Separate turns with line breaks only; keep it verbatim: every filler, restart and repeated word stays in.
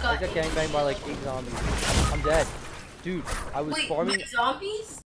got
I got gangbanged by like eight zombies. I'm dead. Dude, I was
Wait,
farming.
wait, zombies?